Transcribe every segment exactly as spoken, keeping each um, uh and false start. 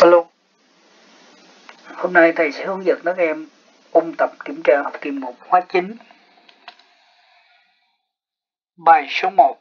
Alo, hôm nay thầy sẽ hướng dẫn các em ôn tập kiểm tra học kỳ một khóa chín. Bài số một.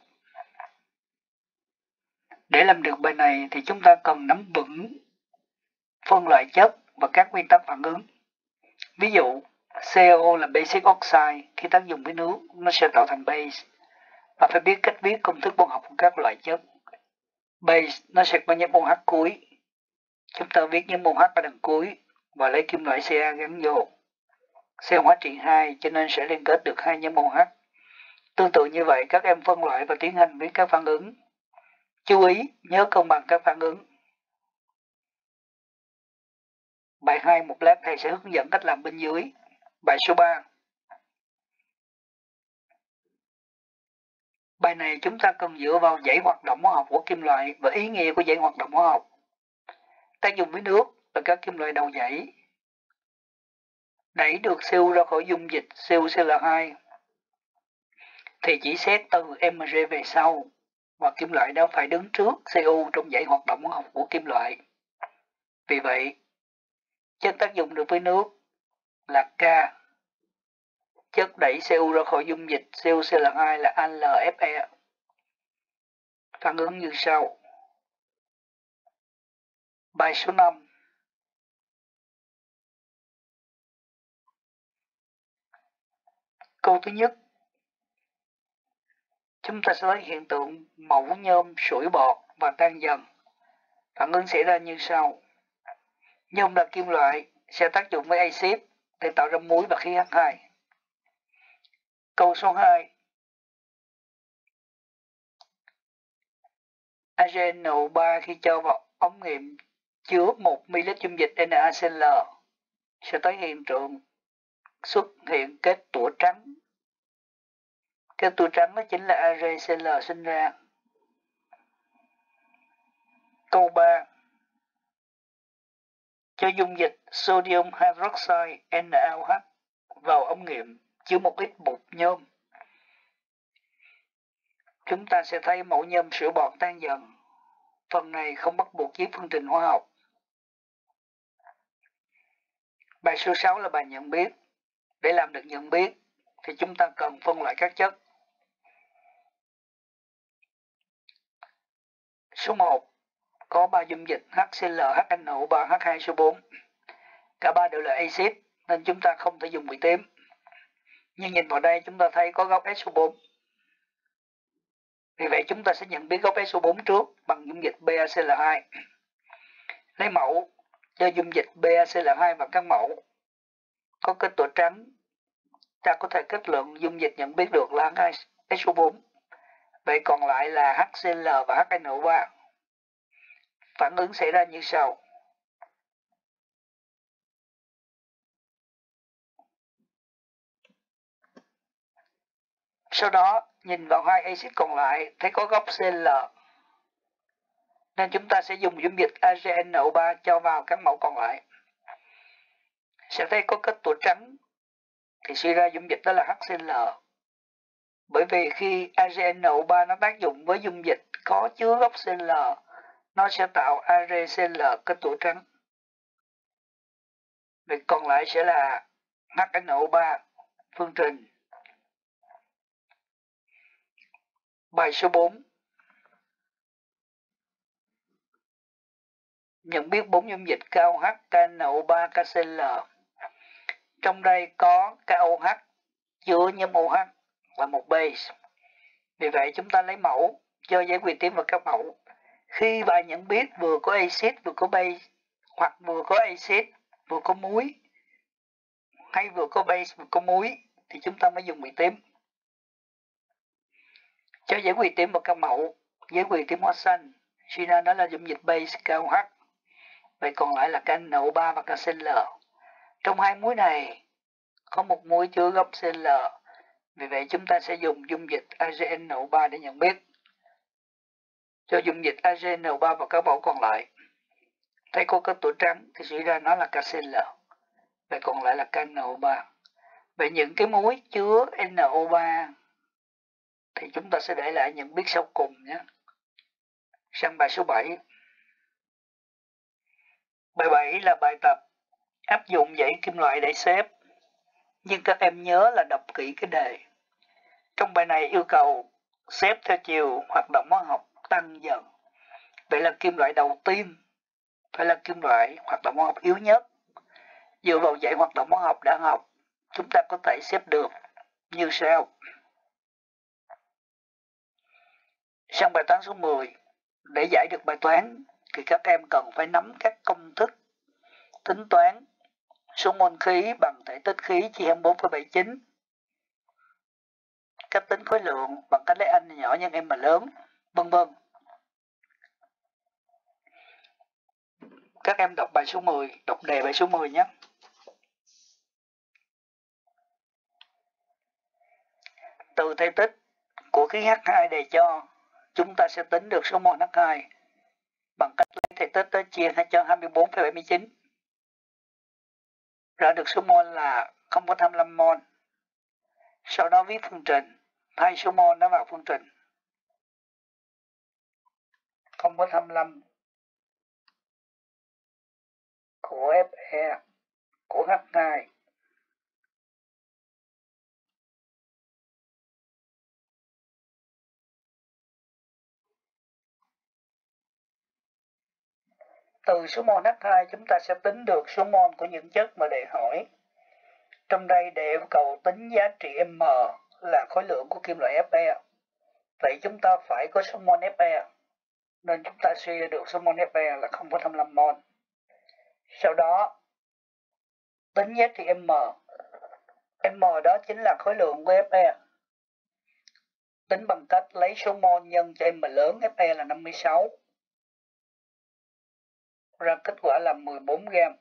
Để làm được bài này thì chúng ta cần nắm vững phân loại chất và các quy tắc phản ứng. Ví dụ, xê o là basic oxide, khi tác dụng với nước nó sẽ tạo thành base, và phải biết cách viết công thức mol học của các loại chất. Base nó sẽ có nhánh mol H cuối. Chúng ta viết nhánh mol H ở đằng cuối và lấy kim loại Ca gắn vô. C hóa trị hai cho nên sẽ liên kết được hai nhánh mol H. Tương tự như vậy, các em phân loại và tiến hành với các phản ứng. Chú ý nhớ cân bằng các phản ứng. Bài hai một lát thầy sẽ hướng dẫn cách làm bên dưới. Bài số ba. Bài này chúng ta cần dựa vào dãy hoạt động hóa học của kim loại và ý nghĩa của dãy hoạt động hóa học. Tác dụng với nước là các kim loại đầu dãy đẩy được xê u ra khỏi dung dịch xê u xê lờ hai thì chỉ xét từ em rờ về sau, và kim loại đó phải đứng trước xê u trong dãy hoạt động hóa học của kim loại. Vì vậy, chất tác dụng được với nước là K. Chất đẩy xê u ra khỏi dung dịch xê u xê lờ hai là a lờ ép e. Phản ứng như sau. Bài số năm. Câu thứ nhất. Chúng ta sẽ lấy hiện tượng mẫu nhôm sủi bọt và tan dần. Phản ứng xảy ra như sau. Nhôm là kim loại sẽ tác dụng với axit để tạo ra muối và khí H hai. Câu số hai. a giê en o ba khi cho vào ống nghiệm chứa một mi-li-lít dung dịch NaCl sẽ tới hiện tượng xuất hiện kết tủa trắng. Kết tủa trắng đó chính là a rê xê lờ sinh ra. Câu ba. Cho dung dịch sodium hydroxide NaOH vào ống nghiệm chứa một ít bột nhôm. Chúng ta sẽ thấy mẫu nhôm sủi bọt tan dần. Phần này không bắt buộc viết phương trình hóa học. Bài số sáu là bài nhận biết. Để làm được nhận biết thì chúng ta cần phân loại các chất. Số một có ba dung dịch HCl, hát en o ba, H hai S O bốn. Cả ba đều là axit nên chúng ta không thể dùng bị tím. Nhưng nhìn vào đây chúng ta thấy có góc S O bốn. Vì vậy chúng ta sẽ nhận biết góc S O bốn trước bằng dung dịch BaCl hai. Lấy mẫu cho dung dịch BaCl hai và các mẫu có kết tủa trắng, ta có thể kết luận dung dịch nhận biết được là H hai S O bốn. Vậy còn lại là HCl và hát en o ba. Phản ứng xảy ra như sau. Sau đó nhìn vào hai axit còn lại thấy có góc Cl, nên chúng ta sẽ dùng dung dịch a giê en o ba cho vào các mẫu còn lại. Sẽ thấy có kết tủa trắng thì suy ra dung dịch đó là HCl. Bởi vì khi a giê en o ba nó tác dụng với dung dịch có chứa gốc Cl, nó sẽ tạo a rê xê lờ kết tủa trắng. Việc còn lại sẽ là hát en o ba. Phương trình. Bài số bốn. Nhận biết bốn dung dịch KOH, ca en o ba, ca xê lờ. Trong đây có KOH chứa nhóm OH và một base. Vì vậy chúng ta lấy mẫu cho giấy quy tím vào các mẫu. Khi bài nhận biết vừa có axit vừa có base, hoặc vừa có axit vừa có muối, hay vừa có base vừa có muối, thì chúng ta mới dùng quy tím. Cho giấy quy tím vào các mẫu, giấy quy tím hoa xanh, suy ra đó là dung dịch base KOH. Vậy còn lại là ca en o ba và ca xê lờ. Trong hai muối này có một muối chứa gốc Cl. Vì vậy chúng ta sẽ dùng dung dịch a giê en o ba để nhận biết. Cho dung dịch a giê en o ba vào các mẫu còn lại. Thấy có kết tủa trắng thì suy ra nó là ca xê lờ. Vậy còn lại là ca en o ba. Vậy những cái muối chứa en o ba thì chúng ta sẽ để lại nhận biết sau cùng nhé. Sang bài số bảy. Bài bảy là bài tập áp dụng dãy kim loại để xếp. Nhưng các em nhớ là đọc kỹ cái đề. Trong bài này yêu cầu xếp theo chiều hoạt động hóa học tăng dần. Vậy là kim loại đầu tiên phải là kim loại hoạt động hóa học yếu nhất. Dựa vào dãy hoạt động hóa học đã học, chúng ta có thể xếp được như sau. Sang bài toán số mười, để giải được bài toán thì các em cần phải nắm các công thức tính toán số mol khí bằng thể tích khí chia hai mươi bốn phẩy bảy chín, cách tính khối lượng bằng cách lấy n nhỏ nhân m lớn, vân vân. Các em đọc bài số mười, đọc đề bài số mười nhé. Từ thể tích của khí H hai đề cho, chúng ta sẽ tính được số mol H hai bằng cách lấy thể tích đó chia cho hai mươi bốn phẩy bảy chín. Ra được số mol là không phẩy hai mươi lăm mol. Sau đó viết phương trình, thay số mol nó vào phương trình. không phẩy hai mươi lăm của Fe của H hai từ số mol H hai chúng ta sẽ tính được số mol của những chất mà đề hỏi. Trong đây đề yêu cầu tính giá trị M là khối lượng của kim loại Fe. Vậy chúng ta phải có số mol Fe, nên chúng ta suy ra được số mol Fe là không phẩy hai mươi lăm mol. Sau đó tính giá trị M. M đó chính là khối lượng của Fe. Tính bằng cách lấy số mol nhân cho M lớn, Fe là năm mươi sáu. Ra kết quả là mười bốn gam.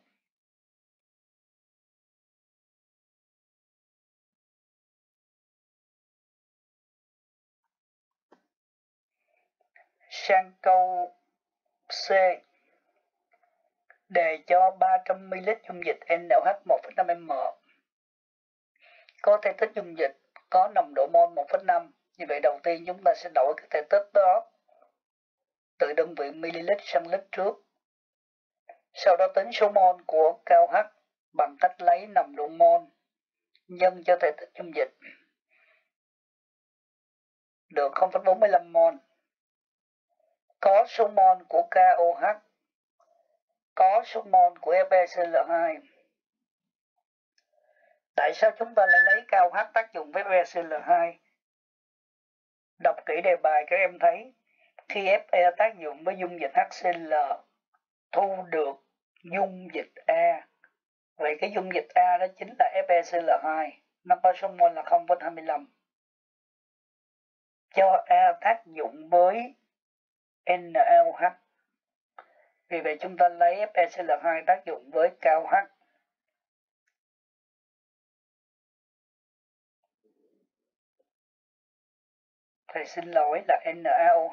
Sang câu C. Đề cho ba trăm mi li lít dung dịch en lờ hát một phẩy năm mol. Có thể tích dung dịch có nồng độ mol một phẩy năm. Như vậy đầu tiên chúng ta sẽ đổi cái thể tích đó từ đơn vị ml sang lít trước. Sau đó tính số mol của cao H bằng cách lấy nồng độ mol nhân cho thể tích dung dịch. Được không phẩy bốn mươi lăm mol. Có số mol của KOH. Có số mol của FeCl hai. Tại sao chúng ta lại lấy cao H tác dụng với FeCl hai? Đọc kỹ đề bài các em thấy khi Fe tác dụng với dung dịch HCl thu được dung dịch A. Vậy cái dung dịch A đó chính là FeCl hai. Nó có số mol là không phẩy hai mươi lăm. Cho A tác dụng với NaOH. Vì vậy chúng ta lấy FeCl hai tác dụng với cao H. Thầy xin lỗi là NaOH.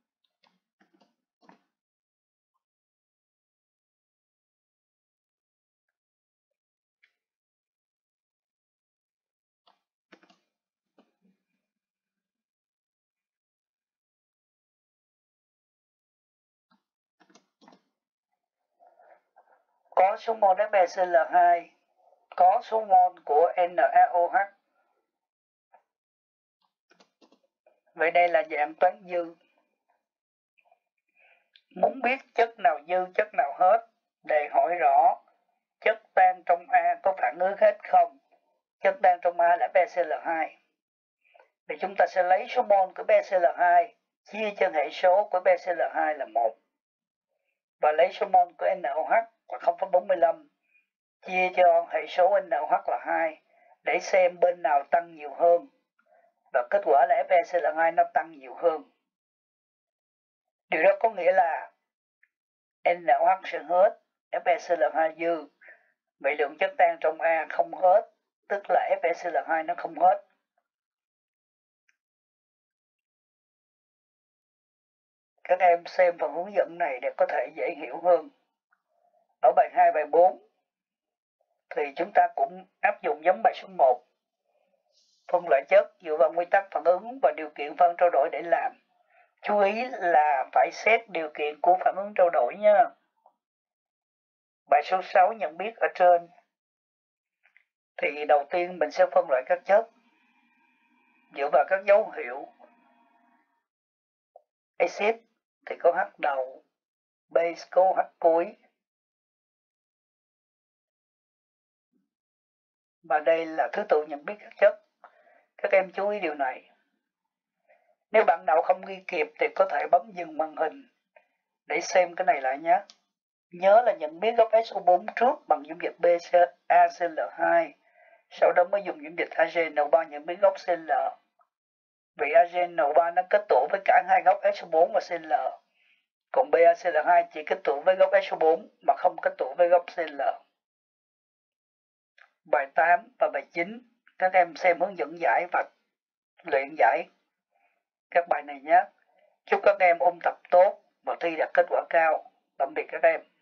Có số mol FeCl hai, có số mol của NaOH. Vậy đây là dạng toán dư. Muốn biết chất nào dư, chất nào hết, đề hỏi rõ chất tan trong A có phản ứng hết không? Chất tan trong A là FeCl hai. Thì chúng ta sẽ lấy số mol của FeCl hai chia cho hệ số của FeCl hai là một. Và lấy số mol của NaOH là không phẩy bốn mươi lăm chia cho hệ số NaOH là hai để xem bên nào tăng nhiều hơn. Và kết quả là FeCl hai nó tăng nhiều hơn. Điều đó có nghĩa là NaOH sẽ hết, FeCl hai dư. Vậy lượng chất tan trong A không hết, tức là FeCl hai nó không hết. Các em xem phần hướng dẫn này để có thể dễ hiểu hơn. Ở bài hai, bài bốn thì chúng ta cũng áp dụng giống bài số một. Phân loại chất dựa vào nguyên tắc phản ứng và điều kiện phân trao đổi để làm. Chú ý là phải xét điều kiện của phản ứng trao đổi nha. Bài số sáu nhận biết ở trên. Thì đầu tiên mình sẽ phân loại các chất dựa vào các dấu hiệu. Acid thì có H đầu, base có H cuối. Và đây là thứ tự nhận biết các chất. Các em chú ý điều này. Nếu bạn nào không ghi kịp thì có thể bấm dừng màn hình để xem cái này lại nhé. Nhớ là nhận biết gốc S O bốn trước bằng dung dịch A C L hai, sau đó mới dùng dung dịch A G N O ba nhận biết gốc Cl. Vì A G N O ba nó kết tủa với cả hai gốc S O bốn và Cl, còn B A C L hai chỉ kết tủa với gốc S O bốn mà không kết tủa với gốc Cl. Bài tám và bài chín các em xem hướng dẫn giải và luyện giải các bài này nhé. Chúc các em ôn tập tốt và thi đạt kết quả cao. Tạm biệt các em.